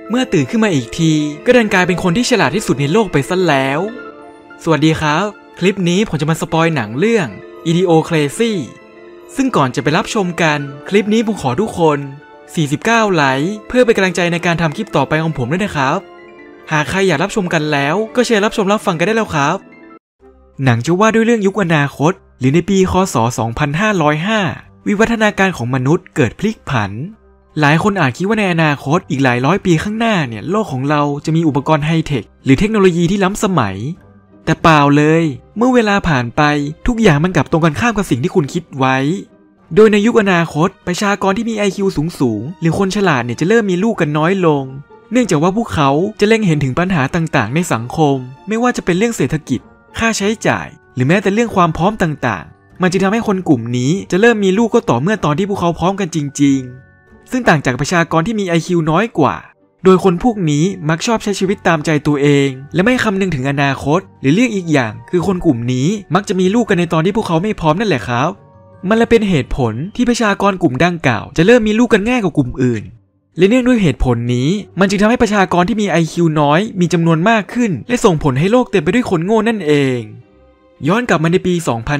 เมื่อตื่นขึ้นมาอีกทีก็ดันกลายเป็นคนที่ฉลาดที่สุดในโลกไปซะแล้วสวัสดีครับคลิปนี้ผมจะมาสปอยหนังเรื่อง Idiocracy ซึ่งก่อนจะไปรับชมกันคลิปนี้ผมขอทุกคน49ไลค์เพื่อเป็นกำลังใจในการทำคลิปต่อไปของผมด้วยนะครับหากใครอยากรับชมกันแล้วก็เชิญรับชมรับฟังกันได้แล้วครับหนังจะว่าด้วยเรื่องยุคอนาคตหรือในปีคศ2505วิวัฒนาการของมนุษย์เกิดพลิกผันหลายคนอาจคิดว่าในอนาคตอีกหลายร้อยปีข้างหน้าเนี่ยโลกของเราจะมีอุปกรณ์ไฮเทคหรือเทคโนโลยีที่ล้ำสมัยแต่เปล่าเลยเมื่อเวลาผ่านไปทุกอย่างมันกลับตรงกันข้ามกับสิ่งที่คุณคิดไว้โดยในยุคอนาคตประชากรที่มี IQ สูงหรือคนฉลาดเนี่ยจะเริ่มมีลูกกันน้อยลงเนื่องจากว่าพวกเขาจะเล็งเห็นถึงปัญหาต่างๆในสังคมไม่ว่าจะเป็นเรื่องเศรษฐกิจค่าใช้จ่ายหรือแม้แต่เรื่องความพร้อมต่างๆมันจะทำให้คนกลุ่มนี้จะเริ่มมีลูกก็ต่อเมื่อตอนที่พวกเขาพร้อมกันจริงๆซึ่งต่างจากประชากรที่มี IQ น้อยกว่าโดยคนพวกนี้มักชอบใช้ชีวิตตามใจตัวเองและไม่คำนึงถึงอนาคตหรือเรียกอีกอย่างคือคนกลุ่มนี้มักจะมีลูกกันในตอนที่พวกเขาไม่พร้อมนั่นแหละครับมันเลยเป็นเหตุผลที่ประชากรกลุ่มดังกล่าวจะเริ่มมีลูกกันง่ายกว่ากลุ่มอื่นและเนื่องด้วยเหตุผลนี้มันจึงทำให้ประชากรที่มี IQ น้อยมีจำนวนมากขึ้นและส่งผลให้โลกเต็มไปด้วยคนโง่นั่นเองย้อนกลับมาในปี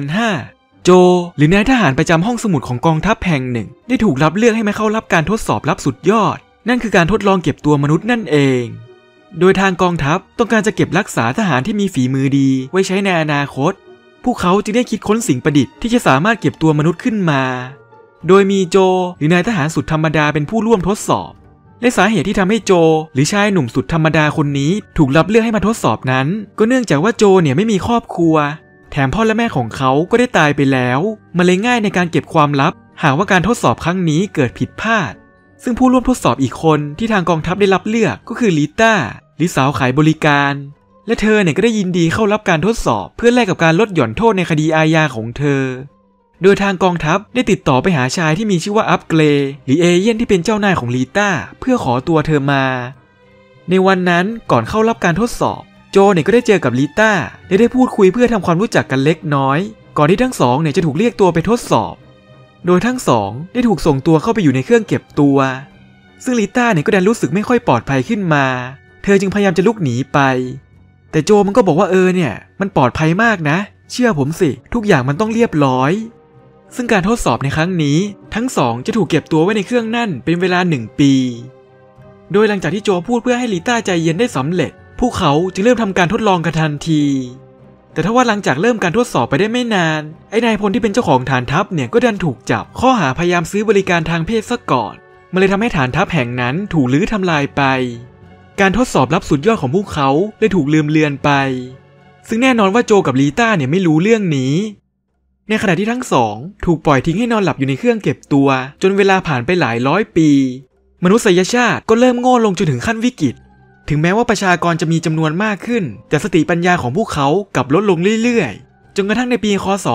2005 โจหรือนายทหารประจำห้องสมุดของกองทัพแห่งหนึ่งได้ถูกรับเลือกให้มาเข้ารับการทดสอบลับสุดยอดนั่นคือการทดลองเก็บตัวมนุษย์นั่นเองโดยทางกองทัพต้องการจะเก็บรักษาทหารที่มีฝีมือดีไว้ใช้ในอนาคตพวกเขาจึงได้คิดค้นสิ่งประดิษฐ์ที่จะสามารถเก็บตัวมนุษย์ขึ้นมาโดยมีโจหรือนายทหารสุดธรรมดาเป็นผู้ร่วมทดสอบและสาเหตุที่ทำให้โจหรือชายหนุ่มสุดธรรมดาคนนี้ถูกรับเลือกให้มาทดสอบนั้นก็เนื่องจากว่าโจเนี่ยไม่มีครอบครัวแถมพ่อและแม่ของเขาก็ได้ตายไปแล้วมันเลยง่ายในการเก็บความลับหากว่าการทดสอบครั้งนี้เกิดผิดพลาดซึ่งผู้ร่วมทดสอบอีกคนที่ทางกองทัพได้รับเลือกก็คือลิต้าหรือสาวขายบริการและเธอเนี่ยก็ได้ยินดีเข้ารับการทดสอบเพื่อแลกกับการลดหย่อนโทษในคดีอาญาของเธอโดยทางกองทัพได้ติดต่อไปหาชายที่มีชื่อว่าอัปเกรหรือเอเย่นที่เป็นเจ้านายของลิต้าเพื่อขอตัวเธอมาในวันนั้นก่อนเข้ารับการทดสอบโจเนี่ยก็ได้เจอกับลิต้าและได้พูดคุยเพื่อทำความรู้จักกันเล็กน้อยก่อนที่ทั้งสองเนี่ยจะถูกเรียกตัวไปทดสอบโดยทั้งสองได้ถูกส่งตัวเข้าไปอยู่ในเครื่องเก็บตัวซึ่งลิต้าเนี่ยก็ดันรู้สึกไม่ค่อยปลอดภัยขึ้นมาเธอจึงพยายามจะลุกหนีไปแต่โจมันก็บอกว่าเนี่ยมันปลอดภัยมากนะเชื่อผมสิทุกอย่างมันต้องเรียบร้อยซึ่งการทดสอบในครั้งนี้ทั้งสองจะถูกเก็บตัวไว้ในเครื่องนั่นเป็นเวลา1 ปีโดยหลังจากที่โจพูดเพื่อให้ลิต้าใจเย็นได้สำเร็จพวกเขาจึงเริ่มทำการทดลองกันทันทีแต่ถ้าว่าหลังจากเริ่มการทดสอบไปได้ไม่นานไอ้นายพลที่เป็นเจ้าของฐานทัพเนี่ยก็ดันถูกจับข้อหาพยายามซื้อบริการทางเพศซะก่อนมันเลยทำให้ฐานทัพแห่งนั้นถูกลื้อทำลายไปการทดสอบลับสุดยอดของพวกเขาเลยถูกลืมเลือนไปซึ่งแน่นอนว่าโจกับลิต้าเนี่ยไม่รู้เรื่องนี้ในขณะที่ทั้งสองถูกปล่อยทิ้งให้นอนหลับอยู่ในเครื่องเก็บตัวจนเวลาผ่านไปหลายร้อยปีมนุษยชาติก็เริ่มโง่ลงจนถึงขั้นวิกฤตถึงแม้ว่าประชากรจะมีจำนวนมากขึ้นแต่สติปัญญาของพวกเขากลับลดลงเรื่อยๆจนกระทั่งในปีคศ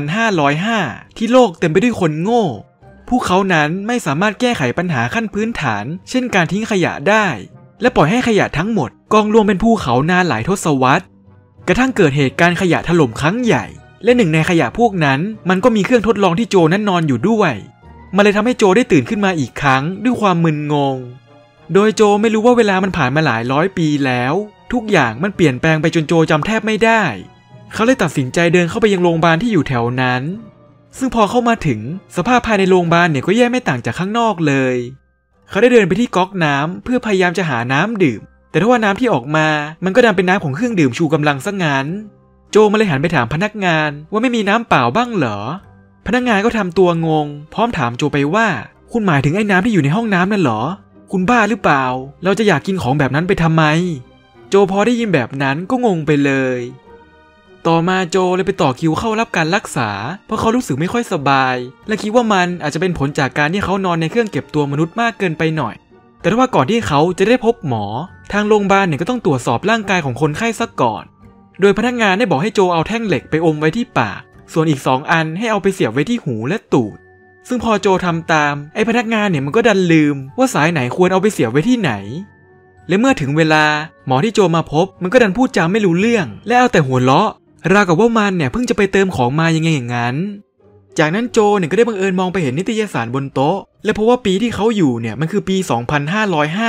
2505ที่โลกเต็มไปด้วยคนโง่พวกเขานั้นไม่สามารถแก้ไขปัญหาขั้นพื้นฐานเช่นการทิ้งขยะได้และปล่อยให้ขยะทั้งหมดกองรวมเป็นภูเขานานหลายทศวรรษกระทั่งเกิดเหตุการณ์ขยะถล่มครั้งใหญ่และหนึ่งในขยะพวกนั้นมันก็มีเครื่องทดลองที่โจนั้นนอนอยู่ด้วยมันเลยทำให้โจได้ตื่นขึ้นมาอีกครั้งด้วยความมึนงงโดยโจไม่รู้ว่าเวลามันผ่านมาหลายร้อยปีแล้วทุกอย่างมันเปลี่ยนแปลงไปจนโจจำแทบไม่ได้เขาเลยตัดสินใจเดินเข้าไปยังโรงพยาบาลที่อยู่แถวนั้นซึ่งพอเข้ามาถึงสภาพภายในโรงพยาบาลเนี่ยก็แย่ไม่ต่างจากข้างนอกเลยเขาได้เดินไปที่ก๊อกน้ำเพื่อพยายามจะหาน้ำดื่มแต่ถ้าว่าน้ำที่ออกมามันก็ดันเป็นน้ำของเครื่องดื่มชูกำลังซะงั้นโจมาเลยหันไปถามพนักงานว่าไม่มีน้ำเปล่าบ้างเหรอพนักงานก็ทำตัวงงพร้อมถามโจไปว่าคุณหมายถึงไอ้น้ำที่อยู่ในห้องน้ำนั่นเหรอคุณบ้าหรือเปล่าเราจะอยากกินของแบบนั้นไปทำไมโจพอได้ยินแบบนั้นก็งงไปเลยต่อมาโจเลยไปต่อคิวเข้ารับการรักษาเพราะเขารู้สึกไม่ค่อยสบายและคิดว่ามันอาจจะเป็นผลจากการที่เขานอนในเครื่องเก็บตัวมนุษย์มากเกินไปหน่อยแต่ถ้าว่าก่อนที่เขาจะได้พบหมอทางโรงพยาบาลเนี่ยก็ต้องตรวจสอบร่างกายของคนไข้ซะก่อนโดยพนักงานได้บอกให้โจเอาแท่งเหล็กไปอมไว้ที่ปากส่วนอีก2 อันให้เอาไปเสียบไว้ที่หูและตูดซึ่งพอโจทำตามไอ้พนักงานเนี่ยมันก็ดันลืมว่าสายไหนควรเอาไปเสียบไว้ที่ไหนและเมื่อถึงเวลาหมอที่โจมาพบมันก็ดันพูดจาไม่รู้เรื่องและเอาแต่หัวเราะราวกับว่ามันเนี่ยเพิ่งจะไปเติมของมายังไงอย่างนั้นจากนั้นโจเนี่ยก็ได้บังเอิญมองไปเห็นนิตยสารบนโต๊ะและเพราะว่าปีที่เขาอยู่เนี่ยมันคือปี 2505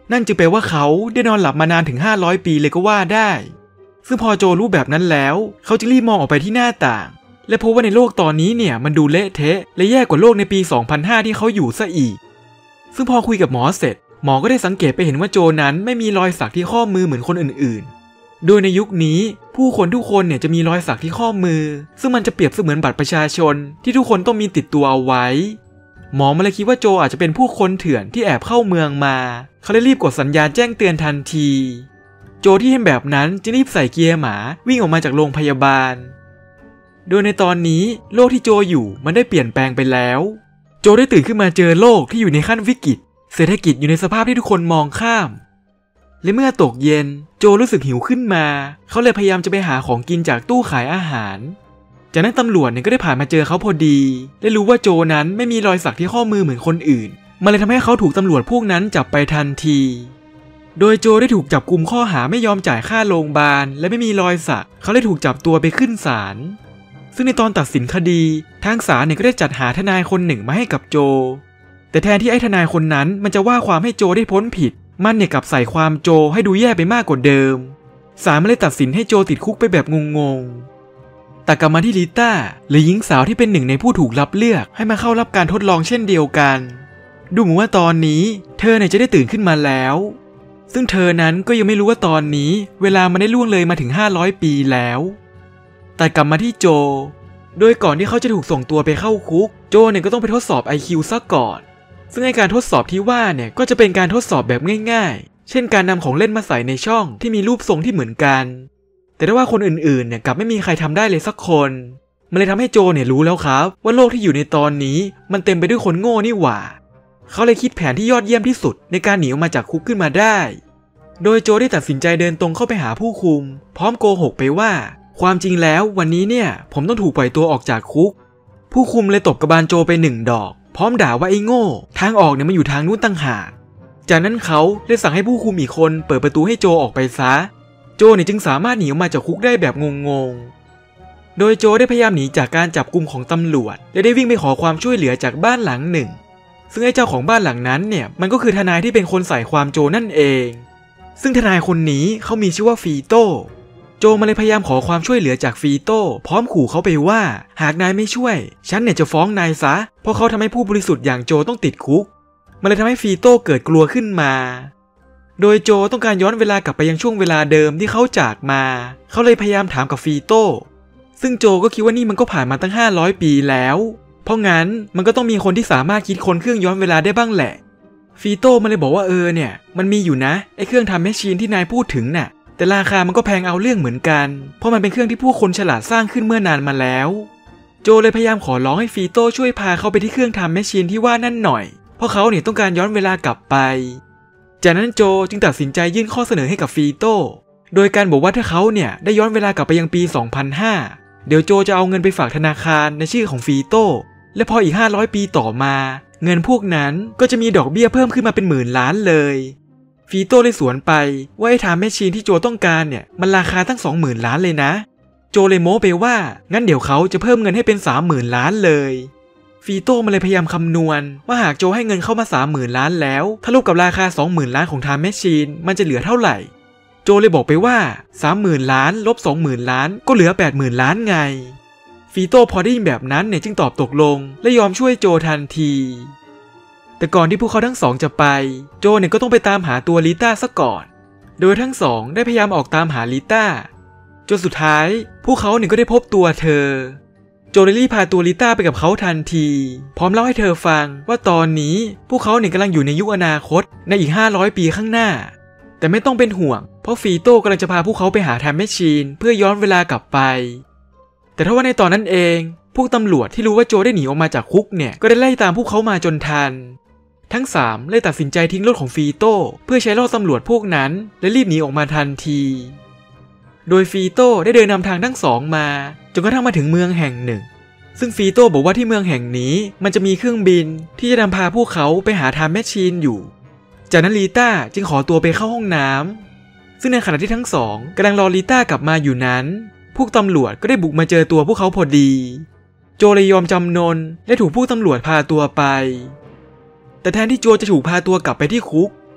นั่นจึงแปลว่าเขาได้นอนหลับมานานถึง500 ปีเลยก็ว่าได้ซึ่งพอโจรู้แบบนั้นแล้วเขาจึงรีบมองออกไปที่หน้าต่างและพบว่าในโลกตอนนี้เนี่ยมันดูเละเทะและแย่กว่าโลกในปี 2005 ที่เขาอยู่ซะอีกซึ่งพอคุยกับหมอเสร็จหมอก็ได้สังเกตไปเห็นว่าโจนั้นไม่มีรอยสักที่ข้อมือเหมือนคนอื่นๆโดยในยุคนี้ผู้คนทุกคนเนี่ยจะมีรอยสักที่ข้อมือซึ่งมันจะเปรียบเสมือนบัตรประชาชนที่ทุกคนต้องมีติดตัวเอาไว้หมอมาเลยคิดว่าโจอาจจะเป็นผู้คนเถื่อนที่แอบเข้าเมืองมาเขาเลยรีบกดสัญญาณแจ้งเตือนทันทีโจที่เห็นแบบนั้นจึงรีบใส่เกียร์หมาวิ่งออกมาจากโรงพยาบาลโดยในตอนนี้โลกที่โจอยู่มันได้เปลี่ยนแปลงไปแล้วโจได้ตื่นขึ้นมาเจอโลกที่อยู่ในขั้นวิกฤตเศรษฐกิจอยู่ในสภาพที่ทุกคนมองข้ามและเมื่อตกเย็นโจรู้สึกหิวขึ้นมาเขาเลยพยายามจะไปหาของกินจากตู้ขายอาหารจากนั้นตำรวจเนี่ยก็ได้ผ่านมาเจอเขาพอดีและรู้ว่าโจนั้นไม่มีรอยสักที่ข้อมือเหมือนคนอื่นมันเลยทำให้เขาถูกตำรวจพวกนั้นจับไปทันทีโดยโจได้ถูกจับกุมข้อหาไม่ยอมจ่ายค่าโรงพยาบาลและไม่มีรอยสักเขาเลยถูกจับตัวไปขึ้นศาลซึ่งในตอนตัดสินคดีทางศาลเนี่ยก็ได้จัดหาทนายคนหนึ่งมาให้กับโจแต่แทนที่ไอ้ทนายคนนั้นมันจะว่าความให้โจได้พ้นผิดมันเนี่ยกลับใส่ความโจให้ดูแย่ไปมากกว่าเดิมศาลเลยตัดสินให้โจติดคุกไปแบบงงๆแต่กลับมาที่ลิต้าหรือหญิงสาวที่เป็นหนึ่งในผู้ถูกรับเลือกให้มาเข้ารับการทดลองเช่นเดียวกันดูเหมือนว่าตอนนี้เธอเนี่ยจะได้ตื่นขึ้นมาแล้วซึ่งเธอนั้นก็ยังไม่รู้ว่าตอนนี้เวลามันได้ล่วงเลยมาถึง500 ปีแล้วแต่กลับมาที่โจโดยก่อนที่เขาจะถูกส่งตัวไปเข้าคุกโจเนี่ยก็ต้องไปทดสอบ IQ ซะก่อนซึ่งในการทดสอบที่ว่าเนี่ยก็จะเป็นการทดสอบแบบง่ายๆเช่นการนำของเล่นมาใส่ในช่องที่มีรูปทรงที่เหมือนกันแต่ถ้าว่าคนอื่นๆเนี่ยกลับไม่มีใครทำได้เลยสักคนมันเลยทำให้โจเนี่ยรู้แล้วครับว่าโลกที่อยู่ในตอนนี้มันเต็มไปด้วยคนโง่นี่หว่าเขาเลยคิดแผนที่ยอดเยี่ยมที่สุดในการหนีออกมาจากคุกขึ้นมาได้โดยโจได้ตัดสินใจเดินตรงเข้าไปหาผู้คุมพร้อมโกหกไปว่าความจริงแล้ววันนี้เนี่ยผมต้องถูกปล่อยตัวออกจากคุกผู้คุมเลยตบกระบาลโจไป1 ดอกพร้อมด่าว่าไอ้โง่ทางออกเนี่ยมันอยู่ทางนู้นต่างหากจากนั้นเขาเลยสั่งให้ผู้คุมอีกคนเปิดประตูให้โจออกไปซะโจเนี่ยจึงสามารถหนีออกมาจากคุกได้แบบงงๆโดยโจได้พยายามหนีจากการจับกุมของตำรวจและได้วิ่งไปขอความช่วยเหลือจากบ้านหลังหนึ่งซึ่งไอ้เจ้าของบ้านหลังนั้นเนี่ยมันก็คือทนายที่เป็นคนใส่ความโจนั่นเองซึ่งทนายคนนี้เขามีชื่อว่าฟีโต้โจมาเลยพยายามขอความช่วยเหลือจากฟีโต้พร้อมขู่เขาไปว่าหากนายไม่ช่วยฉันเนี่ยจะฟ้องนายซะเพราะเขาทำให้ผู้บริสุทธิ์อย่างโจต้องติดคุกมันเลยทำให้ฟีโต้เกิดกลัวขึ้นมาโดยโจต้องการย้อนเวลากลับไปยังช่วงเวลาเดิมที่เขาจากมาเขาเลยพยายามถามกับฟีโต้ซึ่งโจก็คิดว่านี่มันก็ผ่านมาตั้ง500 ปีแล้วเพราะงั้นมันก็ต้องมีคนที่สามารถคิดค้นเครื่องย้อนเวลาได้บ้างแหละฟีโต้มันเลยบอกว่าเนี่ยมันมีอยู่นะไอ้เครื่องทำแมชชีนที่นายพูดถึงน่ะแต่ราคามันก็แพงเอาเรื่องเหมือนกันเพราะมันเป็นเครื่องที่ผู้คนฉลาดสร้างขึ้นเมื่อนานมาแล้วโจเลยพยายามขอร้องให้ฟีโต้ช่วยพาเขาไปที่เครื่องทำแมชชีนที่ว่านั่นหน่อยเพราะเขาเนี่ยต้องการย้อนเวลากลับไปจากนั้นโจจึงตัดสินใจยื่นข้อเสนอให้กับฟีโต้โดยการบอกว่าถ้าเขาเนี่ยได้ย้อนเวลากลับไปยังปี 2005เดี๋ยวโจจะเอาเงินไปฝากธนาคารในชื่อของฟีโต้และพออีก500 ปีต่อมาเงินพวกนั้นก็จะมีดอกเบี้ยเพิ่มขึ้นมาเป็นหมื่นล้านเลยฟีโต้เลยสวนไปว่าไอ้ไทม์แมชชีนที่โจต้องการเนี่ยมันราคาตั้ง 20,000 ล้านเลยนะโจเลยโม้ไปว่างั้นเดี๋ยวเขาจะเพิ่มเงินให้เป็น 30,000 ล้านเลยฟีโต้มันเลยพยายามคำนวณว่าหากโจให้เงินเข้ามา 30,000 ล้านแล้วถ้าลูกกับราคา 20,000 ล้านของไทม์แมชชีนมันจะเหลือเท่าไหร่โจเลยบอกไปว่า 30,000 ล้านลบ 20,000 ล้านก็เหลือ 80,000 ล้านไงฟีโต้พอได้ยินแบบนั้นเนี่ยจึงตอบตกลงและยอมช่วยโจทันทีแต่ก่อนที่พวกเขาทั้งสองจะไปโจเนี่ยก็ต้องไปตามหาตัวลิต้าซะก่อนโดยทั้งสองได้พยายามออกตามหาลิต้าจนสุดท้ายพวกเขาเนี่ยก็ได้พบตัวเธอโจเลยรีบพาตัวลิต้าไปกับเขาทันทีพร้อมเล่าให้เธอฟังว่าตอนนี้พวกเขาเนี่ยกำลังอยู่ในยุคอนาคตในอีก500 ปีข้างหน้าแต่ไม่ต้องเป็นห่วงเพราะฟีโต้กำลังจะพาพวกเขาไปหาไทม์แมชชีนเพื่อย้อนเวลากลับไปแต่ถ้าว่าในตอนนั้นเองพวกตำรวจที่รู้ว่าโจได้หนีออกมาจากคุกเนี่ยก็ได้ไล่ตามพวกเขามาจนทันทั้ง3เลยตัดสินใจทิ้งรถของฟีโต้เพื่อใช้ล่อตำรวจพวกนั้นและรีบหนีออกมาทันทีโดยฟีโต้ได้เดินนำทางทั้ง2มาจนกระทั่งมาถึงเมืองแห่งหนึ่งซึ่งฟีโต้บอกว่าที่เมืองแห่งนี้มันจะมีเครื่องบินที่จะนำพาพวกเขาไปหาไทม์แมชชีนอยู่จากนั้นลิต้าจึงขอตัวไปเข้าห้องน้ำซึ่งในขณะที่ทั้ง2กำลังรอลิต้ากลับมาอยู่นั้นพวกตำรวจก็ได้บุกมาเจอตัวพวกเขาพอดีโจเลยยอมจำนนและถูกพวกตำรวจพาตัวไปแต่แทนที่โจจะถูกพาตัวกลับไปที่คุก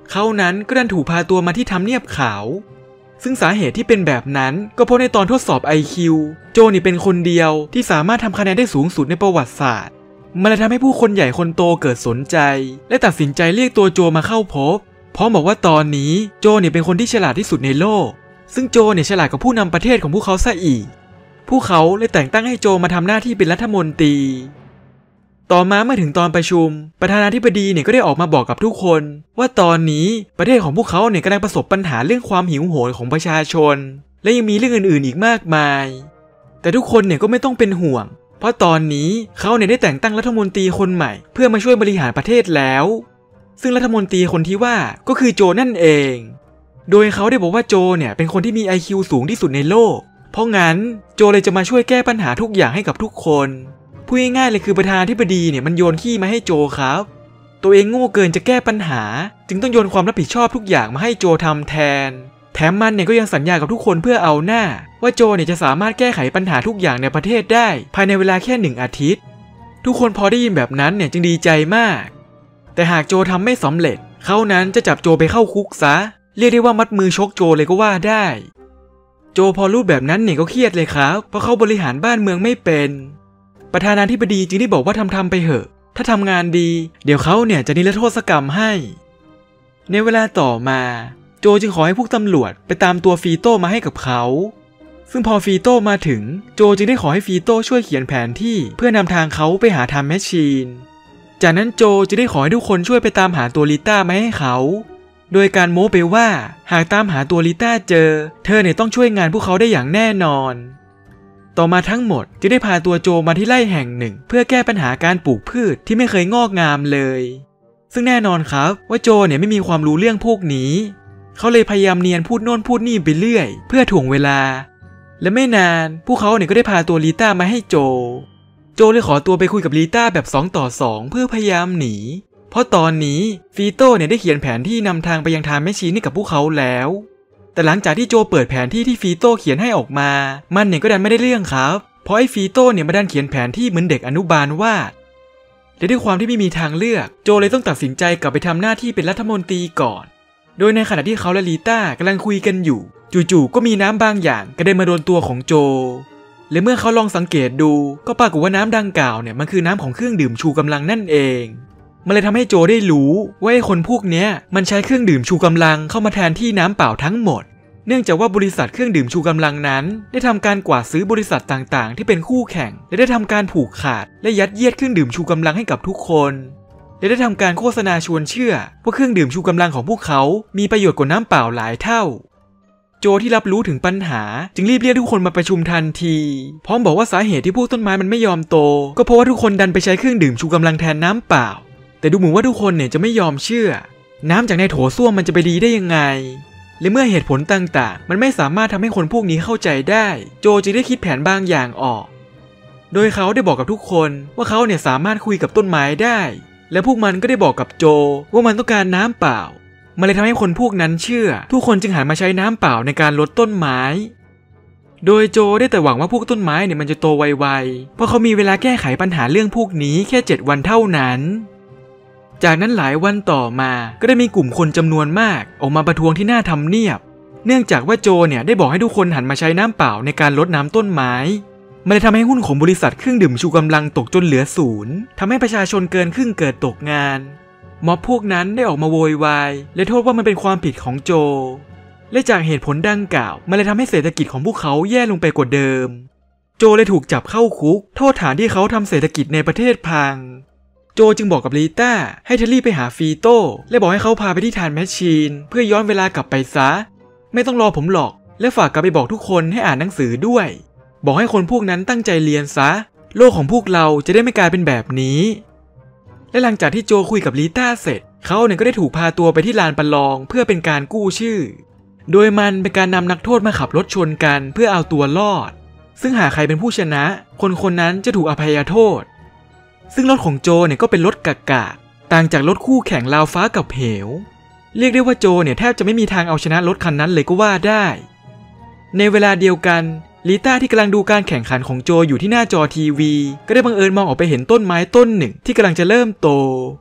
เขานั้นก็ดันถูกพาตัวมาที่ทำเนียบขาวซึ่งสาเหตุที่เป็นแบบนั้นก็เพราะในตอนทดสอบ IQ โจนี่เป็นคนเดียวที่สามารถทำคะแนนได้สูงสุดในประวัติศาสตร์มันเลยทำให้ผู้คนใหญ่คนโตเกิดสนใจและตัดสินใจเรียกตัวโจมาเข้าพบพร้อมบอกว่าตอนนี้โจนี่เป็นคนที่ฉลาดที่สุดในโลกซึ่งโจเนี่ยฉลาดกว่าผู้นำประเทศของพวกเขาซะอีกพวกเขาเลยแต่งตั้งให้โจมาทำหน้าที่เป็นรัฐมนตรีต่อมาเมื่อถึงตอนประชุมประธานาธิบดีเนี่ยก็ได้ออกมาบอกกับทุกคนว่าตอนนี้ประเทศของพวกเขาเนี่ยกำลังประสบปัญหาเรื่องความหิวโหยของประชาชนและยังมีเรื่องอื่นๆอีกมากมายแต่ทุกคนเนี่ยก็ไม่ต้องเป็นห่วงเพราะตอนนี้เขาเนี่ยได้แต่งตั้งรัฐมนตรีคนใหม่เพื่อมาช่วยบริหารประเทศแล้วซึ่งรัฐมนตรีคนที่ว่าก็คือโจนั่นเองโดยเขาได้บอกว่าโจเนี่ยเป็นคนที่มี IQ สูงที่สุดในโลกเพราะงั้นโจเลยจะมาช่วยแก้ปัญหาทุกอย่างให้กับทุกคนพูดง่ายๆเลยคือประธานาธิบดีเนี่ยมันโยนขี้มาให้โจครับตัวเองโง่เกินจะแก้ปัญหาจึงต้องโยนความรับผิดชอบทุกอย่างมาให้โจทำแทนแถมมันเนี่ยก็ยังสัญญากับทุกคนเพื่อเอาหน้าว่าโจเนี่ยจะสามารถแก้ไขปัญหาทุกอย่างในประเทศได้ภายในเวลาแค่1 อาทิตย์ทุกคนพอได้ยินแบบนั้นเนี่ยจึงดีใจมากแต่หากโจทำไม่สำเร็จเขานั้นจะจับโจไปเข้าคุกซะเรียกได้ว่ามัดมือชกโจเลยก็ว่าได้โจพอรู้แบบนั้นเนี่ยก็เครียดเลยครับเพราะเขาบริหารบ้านเมืองไม่เป็นประธานาธิบดีจึงได้บอกว่าทำไปเหอะถ้าทำงานดีเดี๋ยวเขาเนี่ยจะนิรโทษกรรมให้ในเวลาต่อมาโจจึงขอให้พวกตำรวจไปตามตัวฟีโต้มาให้กับเขาซึ่งพอฟีโต้มาถึงโจจึงได้ขอให้ฟีโต้ช่วยเขียนแผนที่เพื่อนำทางเขาไปหาไทม์แมชชีนจากนั้นโจจะได้ขอให้ทุกคนช่วยไปตามหาตัวลิต้ามาให้เขาโดยการโม้ไปว่าหากตามหาตัวลิต้าเจอเธอเนี่ยต้องช่วยงานพวกเขาได้อย่างแน่นอนต่อมาทั้งหมดจะได้พาตัวโจมาที่ไร่แห่งหนึ่งเพื่อแก้ปัญหาการปลูกพืชที่ไม่เคยงอกงามเลยซึ่งแน่นอนครับว่าโจเนี่ยไม่มีความรู้เรื่องพวกนี้เขาเลยพยายามเนียนพูดโน่นพูดนี่ไปเรื่อยเพื่อถ่วงเวลาและไม่นานพวกเขาเนี่ยก็ได้พาตัวลิต้ามาให้โจเลยขอตัวไปคุยกับลิต้าแบบ2 ต่อ 2เพื่อพยายามหนีเพราะตอนนี้ฟีโต้เนี่ยได้เขียนแผนที่นำทางไปยังไทม์แมชชีนให้กับพวกเขาแล้วแต่หลังจากที่โจเปิดแผนที่ที่ฟีโต้เขียนให้ออกมามันเนี่ยก็ดันไม่ได้เรื่องครับเพราะไอ้ฟีโต้เนี่ยมาดันเขียนแผนที่เหมือนเด็กอนุบาลวาดและด้วยความที่ไม่มีทางเลือกโจเลยต้องตัดสินใจกลับไปทำหน้าที่เป็นรัฐมนตรีก่อนโดยในขณะที่เขาและลิต้ากำลังคุยกันอยู่จู่ๆก็มีน้ำบางอย่างกระเด็นมาโดนตัวของโจและเมื่อเขาลองสังเกตดูก็ปรากฏว่าน้ำดังกล่าวเนี่ยมันคือน้ำของเครื่องดื่มชูกำลังนั่นเองมันเลยทำให้โจได้รู้ว่าไอ้คนพวกเนี้ยมันใช้เครื่องดื่มชูกำลังเข้ามาแทนที่น้ำเปล่าทั้งหมดเนื่องจากว่าบริษัทเครื่องดื่มชูกำลังนั้นได้ทำการกวาดซื้อบริษัทต่างๆที่เป็นคู่แข่งและได้ทำการผูกขาดและยัดเยียดเครื่องดื่มชูกำลังให้กับทุกคนและได้ทำการโฆษณาชวนเชื่อว่าเครื่องดื่มชูกำลังของพวกเขามีประโยชน์กว่าน้ำเปล่าหลายเท่าโจที่รับรู้ถึงปัญหาจึงรีบเรียกทุกคนมาประชุมทันทีพร้อมบอกว่าสาเหตุที่พวกต้นไม้มันไม่ยอมโตก็เพราะว่าทุกคนดันไปใช้เครื่องดื่มชูกำลังแทนน้ำเปล่าแต่ดูเหมือนว่าทุกคนเนี่ยจะไม่ยอมเชื่อน้ำจากในโถส้วมมันจะไปดีได้ยังไงและเมื่อเหตุผลต่างๆมันไม่สามารถทำให้คนพวกนี้เข้าใจได้โจจึงได้คิดแผนบางอย่างออกโดยเขาได้บอกกับทุกคนว่าเขาเนี่ยสามารถคุยกับต้นไม้ได้และพวกมันก็ได้บอกกับโจว่ามันต้องการน้ำเปล่ามันเลยทำให้คนพวกนั้นเชื่อทุกคนจึงหันมาใช้น้ำเปล่าในการลดต้นไม้โดยโจได้แต่หวังว่าพวกต้นไม้เนี่ยมันจะโตไวๆเพราะเขามีเวลาแก้ไขปัญหาเรื่องพวกนี้แค่7 วันเท่านั้นจากนั้นหลายวันต่อมาก็ได้มีกลุ่มคนจำนวนมากออกมาประท้วงที่หน้าทำเนียบเนื่องจากว่าโจเนี่ยได้บอกให้ทุกคนหันมาใช้น้ำเปล่าในการลดน้ำต้นไม้มันเลยทำให้หุ้นของบริษัทเครื่องดื่มชูกำลังตกจนเหลือ0ทำให้ประชาชนเกินครึ่งเกิดตกงานม็อบพวกนั้นได้ออกมาโวยวายและโทษว่ามันเป็นความผิดของโจและจากเหตุผลดังกล่าวมันเลยทำให้เศรษฐกิจของพวกเขาแย่ลงไปกว่าเดิมโจเลยถูกจับเข้าคุกโทษฐานที่เขาทำเศรษฐกิจในประเทศพังโจจึงบอกกับลิต้าให้เธอรีบไปหาฟีโต้และบอกให้เขาพาไปที่ไทม์แมชชีนเพื่อย้อนเวลากลับไปซะไม่ต้องรอผมหรอกและฝากกลับไปบอกทุกคนให้อ่านหนังสือด้วยบอกให้คนพวกนั้นตั้งใจเรียนซะโลกของพวกเราจะได้ไม่กลายเป็นแบบนี้และหลังจากที่โจคุยกับลิต้าเสร็จเขาเนี่ยก็ได้ถูกพาตัวไปที่ลานประลองเพื่อเป็นการกู้ชื่อโดยมันเป็นการนำนักโทษมาขับรถชนกันเพื่อเอาตัวรอดซึ่งหากใครเป็นผู้ชนะคนนั้นจะถูกอภัยโทษซึ่งรถของโจเนี่ยก็เป็นรถกากาต่างจากรถคู่แข่งราวฟ้ากับเหวเรียกได้ว่าโจเนี่ยแทบจะไม่มีทางเอาชนะรถคันนั้นเลยก็ว่าได้ในเวลาเดียวกันลิต้าที่กำลังดูการแข่งขันของโจอยู่ที่หน้าจอทีวีก็ได้บังเอิญมองออกไปเห็นต้นไม้ต้นหนึ่งที่กำลังจะเริ่มโต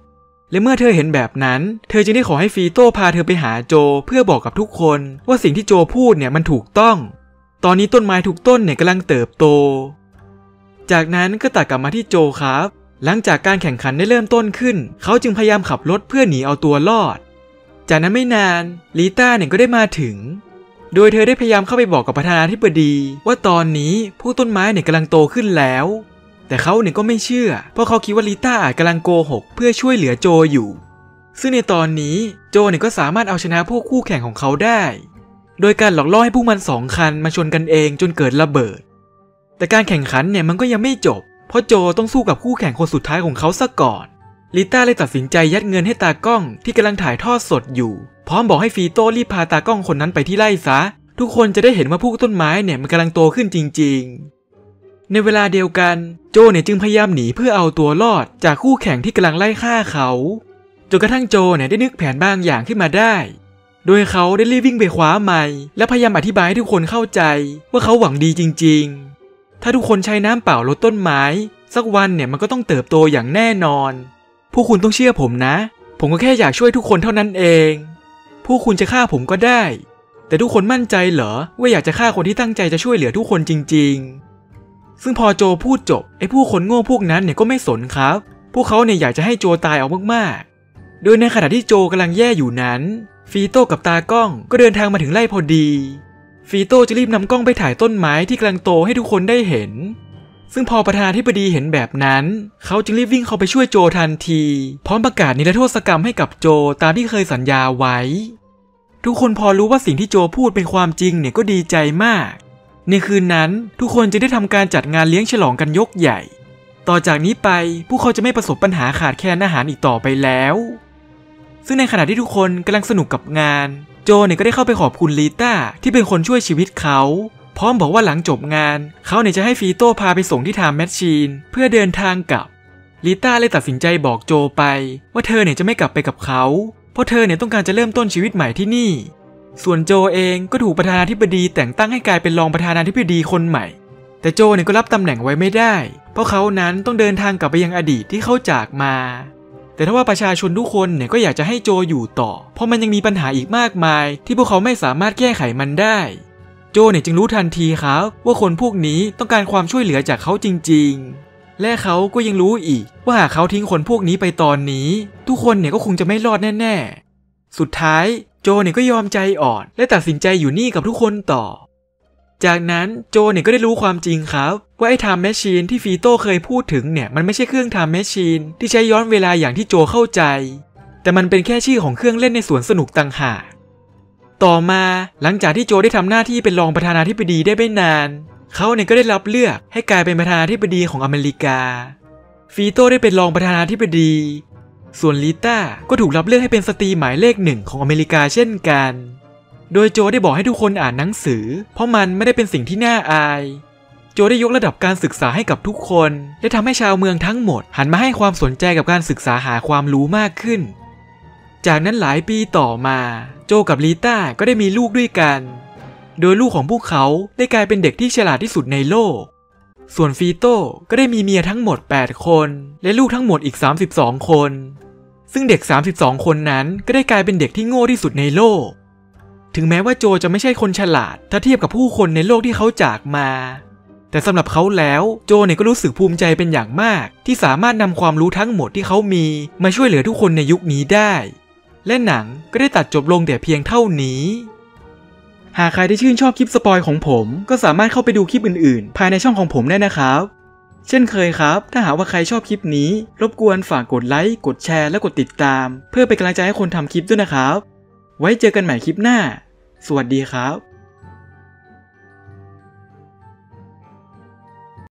และเมื่อเธอเห็นแบบนั้นเธอจึงได้ขอให้ฟีโต้พาเธอไปหาโจเพื่อบอกกับทุกคนว่าสิ่งที่โจพูดเนี่ยมันถูกต้องตอนนี้ต้นไม้ทุกต้นเนี่ยกำลังเติบโตจากนั้นก็ตัดกลับมาที่โจครับหลังจากการแข่งขันได้เริ่มต้นขึ้นเขาจึงพยายามขับรถเพื่อหนีเอาตัวรอดจากนั้นไม่นานลิต้าเนี่ยก็ได้มาถึงโดยเธอได้พยายามเข้าไปบอกกับประธานาธิบดีว่าตอนนี้พวกต้นไม้เนี่ยกำลังโตขึ้นแล้วแต่เขาเนี่ยก็ไม่เชื่อเพราะเขาคิดว่าลิต้าอาจกำลังโกหกเพื่อช่วยเหลือโจอยู่ซึ่งในตอนนี้โจเนี่ยก็สามารถเอาชนะพวกคู่แข่งของเขาได้โดยการหลอกล่อให้พวกมัน2 คันมาชนกันเองจนเกิดระเบิดแต่การแข่งขันเนี่ยมันก็ยังไม่จบเพราะโจต้องสู้กับคู่แข่งคนสุดท้ายของเขาซะก่อนลิต้าเลยตัดสินใจยัดเงินให้ตากล้องที่กำลังถ่ายทอดสดอยู่พร้อมบอกให้ฟีโต้รีบพาตากล้องคนนั้นไปที่ไร่ซะทุกคนจะได้เห็นว่าพวกต้นไม้เนี่ยมันกำลังโตขึ้นจริงๆในเวลาเดียวกันโจเนี่ยจึงพยายามหนีเพื่อเอาตัวรอดจากคู่แข่งที่กำลังไล่ฆ่าเขาจนกระทั่งโจเนี่ยได้นึกแผนบางอย่างขึ้นมาได้โดยเขาได้รีบวิ่งไปคว้าไมค์และพยายามอธิบายให้ทุกคนเข้าใจว่าเขาหวังดีจริงๆถ้าทุกคนใช้น้ำเปล่าลดต้นไม้สักวันเนี่ยมันก็ต้องเติบโตอย่างแน่นอนพวกคุณต้องเชื่อผมนะผมก็แค่อยากช่วยทุกคนเท่านั้นเองพวกคุณจะฆ่าผมก็ได้แต่ทุกคนมั่นใจเหรอว่าอยากจะฆ่าคนที่ตั้งใจจะช่วยเหลือทุกคนจริงๆซึ่งพอโจพูดจบไอ้ผู้คนโง่พวกนั้นเนี่ยก็ไม่สนครับพวกเขาเนี่ยอยากจะให้โจตายเอามากๆโดยในขณะที่โจกำลังแย่อยู่นั้นฟีโต้กับตากล้องก็เดินทางมาถึงไร่พอดีฟีโต้จะรีบนำกล้องไปถ่ายต้นไม้ที่กำลังโตให้ทุกคนได้เห็นซึ่งพอประธานาธิบดีเห็นแบบนั้นเขาจึงรีบวิ่งเข้าไปช่วยโจทันทีพร้อมประกาศนิรโทษกรรมให้กับโจตามที่เคยสัญญาไว้ทุกคนพอรู้ว่าสิ่งที่โจพูดเป็นความจริงเนี่ยก็ดีใจมากในคืนนั้นทุกคนจะได้ทำการจัดงานเลี้ยงฉลองกันยกใหญ่ต่อจากนี้ไปพวกเขาจะไม่ประสบปัญหาขาดแคลนอาหารอีกต่อไปแล้วซึ่งในขณะที่ทุกคนกำลังสนุกกับงานโจเนี่ยก็ได้เข้าไปขอบคุณลิต้าที่เป็นคนช่วยชีวิตเขาพร้อมบอกว่าหลังจบงานเขาเนี่ยจะให้ฟีโต้พาไปส่งที่ไทม์แมชชีนเพื่อเดินทางกลับลิต้าเลยตัดสินใจบอกโจไปว่าเธอเนี่ยจะไม่กลับไปกับเขาเพราะเธอเนี่ยต้องการจะเริ่มต้นชีวิตใหม่ที่นี่ส่วนโจเองก็ถูกประธานาธิบดีแต่งตั้งให้กลายเป็นรองประธานาธิบดีคนใหม่แต่โจเนี่ยก็รับตำแหน่งไว้ไม่ได้เพราะเขานั้นต้องเดินทางกลับไปยังอดีตที่เขาจากมาแต่ถ้าว่าประชาชนทุกคนเนี่ยก็อยากจะให้โจอยู่ต่อเพราะมันยังมีปัญหาอีกมากมายที่พวกเขาไม่สามารถแก้ไขมันได้โจเนี่ยจึงรู้ทันทีครับว่าคนพวกนี้ต้องการความช่วยเหลือจากเขาจริงๆและเขาก็ยังรู้อีกว่าหากเขาทิ้งคนพวกนี้ไปตอนนี้ทุกคนเนี่ยก็คงจะไม่รอดแน่ๆสุดท้ายโจเนี่ยก็ยอมใจอ่อนและตัดสินใจอยู่นี่กับทุกคนต่อจากนั้นโจเนี่ยก็ได้รู้ความจริงครับว่าไอ้ไทม์แมชชีนที่ฟีโต้เคยพูดถึงเนี่ยมันไม่ใช่เครื่องไทม์แมชชีนที่ใช้ย้อนเวลาอย่างที่โจเข้าใจแต่มันเป็นแค่ชื่อของเครื่องเล่นในสวนสนุกต่างหากต่อมาหลังจากที่โจได้ทำหน้าที่เป็นรองประธานาธิบดีได้ไม่นานเขาเนี่ยก็ได้รับเลือกให้กลายเป็นประธานาธิบดีของอเมริกาฟีโต้ได้เป็นรองประธานาธิบดีส่วนลิต้าก็ถูกรับเลือกให้เป็นสตรีหมายเลข 1ของอเมริกาเช่นกันโดยโจได้บอกให้ทุกคนอ่านหนังสือเพราะมันไม่ได้เป็นสิ่งที่น่าอายโจได้ยกระดับการศึกษาให้กับทุกคนและทำให้ชาวเมืองทั้งหมดหันมาให้ความสนใจกับการศึกษาหาความรู้มากขึ้นจากนั้นหลายปีต่อมาโจกับลิต้าก็ได้มีลูกด้วยกันโดยลูกของพวกเขาได้กลายเป็นเด็กที่ฉลาดที่สุดในโลกส่วนฟีโต้ก็ได้มีเมียทั้งหมด8คนและลูกทั้งหมดอีก32คนซึ่งเด็ก32คนนั้นก็ได้กลายเป็นเด็กที่โง่ที่สุดในโลกถึงแม้ว่าโจจะไม่ใช่คนฉลาดถ้าเทียบกับผู้คนในโลกที่เขาจากมาแต่สำหรับเขาแล้วโจเนี่ยก็รู้สึกภูมิใจเป็นอย่างมากที่สามารถนำความรู้ทั้งหมดที่เขามีมาช่วยเหลือทุกคนในยุคนี้ได้และหนังก็ได้ตัดจบลงแต่เพียงเท่านี้หากใครที่ชื่นชอบคลิปสปอยของผมก็สามารถเข้าไปดูคลิปอื่นๆภายในช่องของผมได้นะครับเช่นเคยครับถ้าหากว่าใครชอบคลิปนี้รบกวนฝากกดไลค์กดแชร์และกดติดตามเพื่อเป็นกำลังใจให้คนทำคลิปด้วยนะครับไว้เจอกันใหม่คลิปหน้าสวัสดีครับ